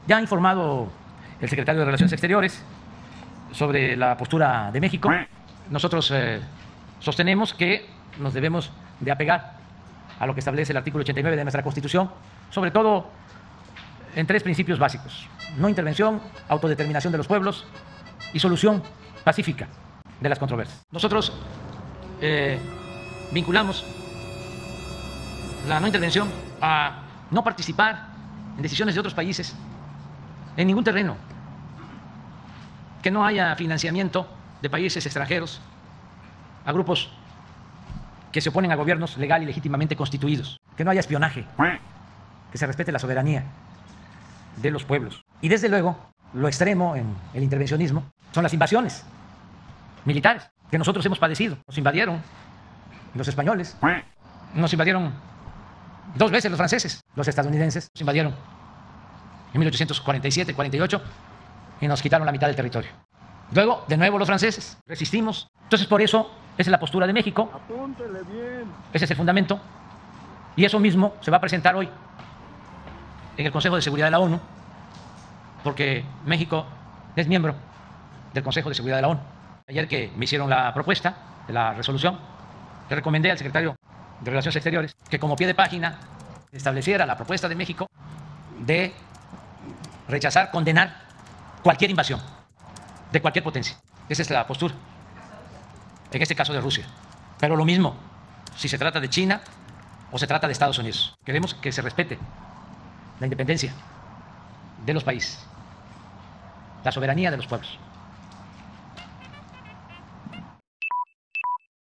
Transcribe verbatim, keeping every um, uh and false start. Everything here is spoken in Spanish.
Ya ha informado el secretario de Relaciones Exteriores sobre la postura de México. Nosotros eh, sostenemos que nos debemos de apegar a lo que establece el artículo ochenta y nueve de nuestra Constitución, sobre todo en tres principios básicos: no intervención, autodeterminación de los pueblos y solución pacífica de las controversias. Nosotros eh, vinculamos la no intervención a no participar en decisiones de otros países en ningún terreno, que no haya financiamiento de países extranjeros a grupos que se oponen a gobiernos legal y legítimamente constituidos, que no haya espionaje, que se respete la soberanía de los pueblos. Y desde luego, lo extremo en el intervencionismo son las invasiones militares que nosotros hemos padecido. Nos invadieron los españoles, nos invadieron dos veces los franceses, los estadounidenses nos invadieron en mil ochocientos cuarenta y siete, cuarenta y ocho y nos quitaron la mitad del territorio. Luego, de nuevo los franceses, resistimos. Entonces, por eso, esa es la postura de México. Apúntele bien. Ese es el fundamento. Y eso mismo se va a presentar hoy en el Consejo de Seguridad de la ONU, porque México es miembro del Consejo de Seguridad de la ONU. Ayer que me hicieron la propuesta de la resolución, le recomendé al secretario de Relaciones Exteriores que como pie de página estableciera la propuesta de México de rechazar, condenar cualquier invasión de cualquier potencia. Esa es la postura, en este caso de Rusia. Pero lo mismo si se trata de China o se trata de Estados Unidos. Queremos que se respete la independencia de los países, la soberanía de los pueblos.